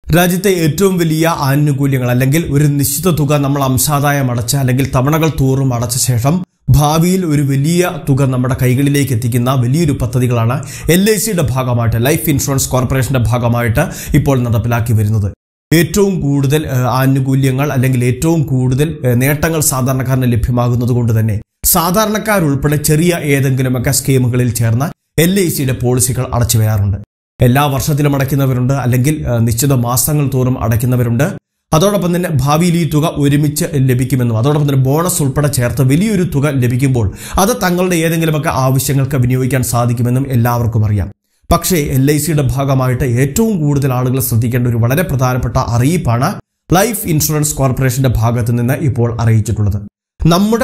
രാജ്യത്തെ ഏറ്റവും വലിയ ആനുകൂല്യങ്ങൾ അല്ലെങ്കിൽ ഒരു നിശ്ചിത തുക നമ്മൾ അംശാദായം അടച്ച അല്ലെങ്കിൽ തവണകൾ തോറും അടച്ച ശേഷം ഭാവിയിൽ ഒരു വലിയ തുക നമ്മുടെ കൈകളിലേക്ക് എത്തിക്കുന്ന വലിയൊരു പദ്ധതികളാണ് LICയുടെ ഭാഗമായിട്ട് ലൈഫ് ഇൻഷുറൻസ് കോർപ്പറേഷന്റെ ഭാഗമായിട്ട് ഇപ്പോൾ നടപ്പിലാക്കി വരുന്നത്. ഏറ്റവും കൂടുതൽ ആനുകൂല്യങ്ങൾ അല്ലെങ്കിൽ ഏറ്റവും കൂടുതൽ നേട്ടങ്ങൾ സാധാരണക്കാരന് ലഭ്യമാകുന്നത് കൊണ്ട് തന്നെ സാധാരണക്കാരുൾപ്പെടെ ചെറിയ ഏതെങ്കിലുമൊക്കെ സ്കീമുകളിൽ ചേർന്ന LICയുടെ പോളിസികൾ അടച്ചു വരാറുണ്ട്. എല്ലാ വർഷത്തിലും അടയ്ക്കുന്നവരുണ്ട്, അല്ലെങ്കിൽ നിശ്ചിത മാസങ്ങൾ തോറും അടയ്ക്കുന്നവരുണ്ട്. അതോടൊപ്പം തന്നെ ഭാവിയിൽ ഈ തുക ഒരുമിച്ച് ലഭിക്കുമെന്നും അതോടൊപ്പം തന്നെ ബോണസ് ഉൾപ്പെടെ ചേർത്ത് വലിയൊരു തുക ലഭിക്കുമ്പോൾ അത് തങ്ങളുടെ ഏതെങ്കിലുമൊക്കെ ആവശ്യങ്ങൾക്ക് വിനിയോഗിക്കാൻ സാധിക്കുമെന്നും എല്ലാവർക്കും അറിയാം. പക്ഷേ LICയുടെ ഭാഗമായിട്ട് ഏറ്റവും കൂടുതൽ ആളുകൾ ശ്രദ്ധിക്കേണ്ട ഒരു വളരെ പ്രധാനപ്പെട്ട അറിയിപ്പാണ് ലൈഫ് ഇൻഷുറൻസ് കോർപ്പറേഷന്റെ ഭാഗത്ത് നിന്ന് ഇപ്പോൾ അറിയിച്ചിട്ടുള്ളത്. നമ്മുടെ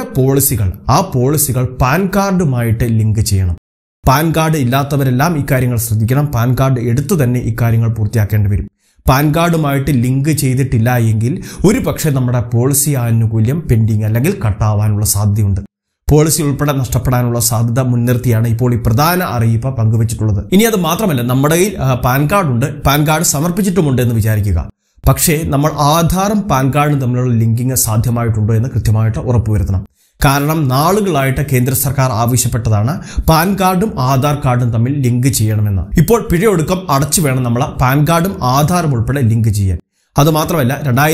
ആ പോളിസികൾ പാൻ കാർഡുമായിട്ട് ലിങ്ക് ചെയ്യണം. പാൻ കാർഡ് ഇല്ലാത്തവരെല്ലാം ഇക്കാര്യങ്ങൾ ശ്രദ്ധിക്കണം. പാൻ കാർഡ് എടുത്തു തന്നെ ഇക്കാര്യങ്ങൾ പൂർത്തിയാക്കേണ്ടി വരും. പാൻ കാർഡുമായിട്ട് ലിങ്ക് ചെയ്തിട്ടില്ല എങ്കിൽ ഒരു പക്ഷേ നമ്മുടെ പോളിസി ആനുകൂല്യം പെൻഡിങ് അല്ലെങ്കിൽ കട്ടാവാനുള്ള സാധ്യതയുണ്ട്. പോളിസി ഉൾപ്പെടെ നഷ്ടപ്പെടാനുള്ള സാധ്യത മുൻനിർത്തിയാണ് ഇപ്പോൾ ഈ പ്രധാന അറിയിപ്പ് പങ്കുവച്ചിട്ടുള്ളത്. ഇനി അത് മാത്രമല്ല, നമ്മുടെ കയ്യിൽ പാൻ കാർഡുണ്ട്, പാൻ കാർഡ് സമർപ്പിച്ചിട്ടുമുണ്ട് എന്ന് വിചാരിക്കുക. പക്ഷേ നമ്മൾ ആധാറും പാൻ കാർഡും തമ്മിലുള്ള ലിങ്കിങ് സാധ്യമായിട്ടുണ്ടോ എന്ന് കൃത്യമായിട്ട് ഉറപ്പുവരുത്തണം. കാരണം നാളുകളായിട്ട് കേന്ദ്ര സർക്കാർ ആവശ്യപ്പെട്ടതാണ് പാൻ കാർഡും ആധാർ കാർഡും തമ്മിൽ ലിങ്ക് ചെയ്യണമെന്ന്. ഇപ്പോൾ പിഴയൊടുക്കം അടച്ചു വേണം നമ്മൾ പാൻ കാർഡും ആധാറും ഉൾപ്പെടെ ലിങ്ക് ചെയ്യാൻ. അതുമാത്രമല്ല,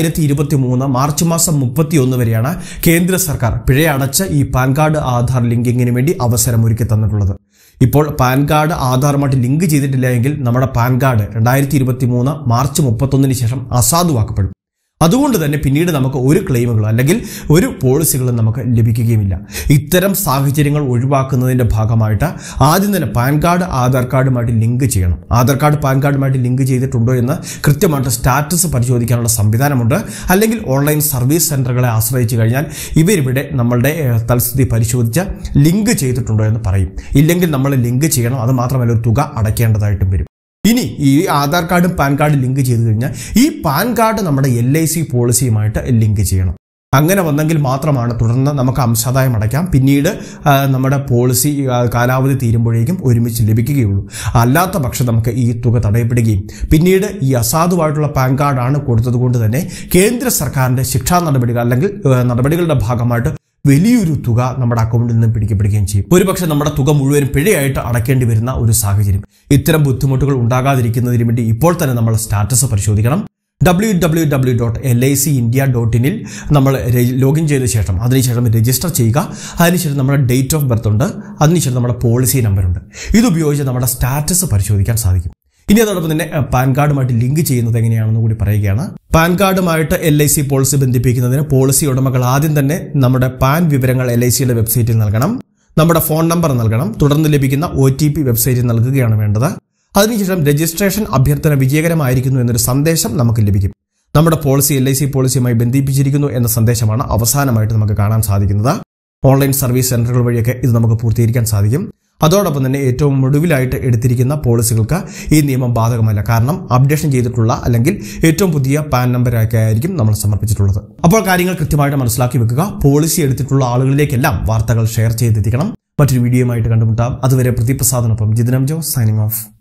2023 മാർച്ച് മാസം 31 വരെയാണ് കേന്ദ്ര സർക്കാർ പിഴയടച്ച് ഈ പാൻ കാർഡ് ആധാർ ലിങ്കിങ്ങിന് വേണ്ടി അവസരമൊരുക്കി തന്നിട്ടുള്ളത്. ഇപ്പോൾ പാൻ കാർഡ് ആധാറുമായിട്ട് ലിങ്ക് ചെയ്തിട്ടില്ല എങ്കിൽ നമ്മുടെ പാൻ കാർഡ് 2023 മാർച്ച് 31 ശേഷം അസാധുവാക്കപ്പെടും. അതുകൊണ്ട് തന്നെ പിന്നീട് നമുക്ക് ഒരു ക്ലെയിമുകളോ അല്ലെങ്കിൽ ഒരു പോളിസികളും നമുക്ക് ലഭിക്കുകയുമില്ല. ഇത്തരം സാഹചര്യങ്ങൾ ഒഴിവാക്കുന്നതിന്റെ ഭാഗമായിട്ട് ആദ്യം തന്നെ പാൻ കാർഡ് ആധാർ കാർഡുമായിട്ട് ലിങ്ക് ചെയ്യണം. ആധാർ കാർഡ് പാൻ കാർഡുമായിട്ട് ലിങ്ക് ചെയ്തിട്ടുണ്ടോ എന്ന് കൃത്യമായിട്ട് സ്റ്റാറ്റസ് പരിശോധിക്കാനുള്ള സംവിധാനമുണ്ട്. അല്ലെങ്കിൽ ഓൺലൈൻ സർവീസ് സെന്ററുകളെ ആശ്രയിച്ചു കഴിഞ്ഞാൽ ഇവരിവിടെ നമ്മളുടെ തൽസ്ഥിതി പരിശോധിച്ച് ലിങ്ക് ചെയ്തിട്ടുണ്ടോ എന്ന് പറയും. ഇല്ലെങ്കിൽ നമ്മൾ ലിങ്ക് ചെയ്യണം. അത് മാത്രമല്ല, ഒരു തുക അടയ്ക്കേണ്ടതായിട്ടും വരും. ഇനി ഈ ആധാർ കാർഡും പാൻ കാർഡും ലിങ്ക് ചെയ്ത് കഴിഞ്ഞാൽ ഈ പാൻ കാർഡ് നമ്മുടെ LIC പോളിസിയുമായിട്ട് ലിങ്ക് ചെയ്യണം. അങ്ങനെ വന്നെങ്കിൽ മാത്രമാണ് തുടർന്ന് നമുക്ക് അംശാദായം അടയ്ക്കാം. പിന്നീട് നമ്മുടെ പോളിസി കാലാവധി തീരുമ്പോഴേക്കും ഒരുമിച്ച് ലഭിക്കുകയുള്ളൂ. അല്ലാത്ത പക്ഷം നമുക്ക് ഈ തുക തടയപ്പെടുകയും പിന്നീട് ഈ അസാധുവായിട്ടുള്ള പാൻ കാർഡാണ് കൊടുത്തത് കൊണ്ട് തന്നെ കേന്ദ്ര സർക്കാരിന്റെ ശിക്ഷാ നടപടികൾ അല്ലെങ്കിൽ നടപടികളുടെ ഭാഗമായിട്ട് വലിയൊരു തുക നമ്മുടെ അക്കൗണ്ടിൽ നിന്ന് പിടിക്കപ്പെടുകയും ചെയ്യും. ഒരുപക്ഷെ നമ്മുടെ തുക മുഴുവനും പിഴയായിട്ട് അടയ്ക്കേണ്ടി വരുന്ന ഒരു സാഹചര്യം. ഇത്തരം ബുദ്ധിമുട്ടുകൾ ഉണ്ടാകാതിരിക്കുന്നതിന് വേണ്ടി ഇപ്പോൾ തന്നെ നമ്മൾ സ്റ്റാറ്റസ് പരിശോധിക്കണം. www.licindia.in നമ്മൾ ലോഗിൻ ചെയ്ത ശേഷം അതിനുശേഷം രജിസ്റ്റർ ചെയ്യുക. അതിനുശേഷം നമ്മുടെ ഡേറ്റ് ഓഫ് ബർത്ത് ഉണ്ട്, അതിനുശേഷം നമ്മുടെ പോളിസി നമ്പറുണ്ട്. ഇതുപയോഗിച്ച് നമ്മുടെ സ്റ്റാറ്റസ് പരിശോധിക്കാൻ സാധിക്കും. ഇനി അതോടൊപ്പം തന്നെ പാൻ കാർഡുമായിട്ട് ലിങ്ക് ചെയ്യുന്നത് എങ്ങനെയാണെന്ന് കൂടി പറയുകയാണ്. പാൻ കാർഡുമായിട്ട് LIC പോളിസി ബന്ധിപ്പിക്കുന്നതിന് പോളിസി ഉടമകൾ ആദ്യം തന്നെ നമ്മുടെ പാൻ വിവരങ്ങൾ LICയുടെ വെബ്സൈറ്റിൽ നൽകണം. നമ്മുടെ ഫോൺ നമ്പർ നൽകണം. തുടർന്ന് ലഭിക്കുന്ന OTP വെബ്സൈറ്റിൽ നൽകുകയാണ് വേണ്ടത്. അതിനുശേഷം രജിസ്ട്രേഷൻ അഭ്യർത്ഥന വിജയകരമായിരിക്കുന്നു എന്നൊരു സന്ദേശം നമുക്ക് ലഭിക്കും. നമ്മുടെ പോളിസി LIC പോളിസിയുമായി ബന്ധിപ്പിച്ചിരിക്കുന്നു എന്ന സന്ദേശമാണ് അവസാനമായിട്ട് നമുക്ക് കാണാൻ സാധിക്കുന്നത്. ഓൺലൈൻ സർവീസ് സെന്ററുകൾ വഴിയൊക്കെ ഇത് നമുക്ക് പൂർത്തീകരിക്കാൻ സാധിക്കും. അതോടൊപ്പം തന്നെ ഏറ്റവും ഒടുവിലായിട്ട് എടുത്തിരിക്കുന്ന പോളിസികൾക്ക് ഈ നിയമം ബാധകമല്ല. കാരണം അപ്ഡേഷൻ ചെയ്തിട്ടുള്ള അല്ലെങ്കിൽ ഏറ്റവും പുതിയ പാൻ നമ്പറൊക്കെ ആയിരിക്കും നമ്മൾ സമർപ്പിച്ചിട്ടുള്ളത്. അപ്പോൾ കാര്യങ്ങൾ കൃത്യമായിട്ട് മനസ്സിലാക്കി വെക്കുക. പോളിസി എടുത്തിട്ടുള്ള ആളുകളിലേക്കെല്ലാം വാർത്തകൾ ഷെയർ ചെയ്തെത്തിക്കണം. മറ്റൊരു വീഡിയോയുമായിട്ട് കണ്ടുമുട്ടാം. അതുവരെ പ്രതിപ്രസാദിനൊപ്പം ജിതിനം ജോസ് സൈനിങ് ഓഫ്.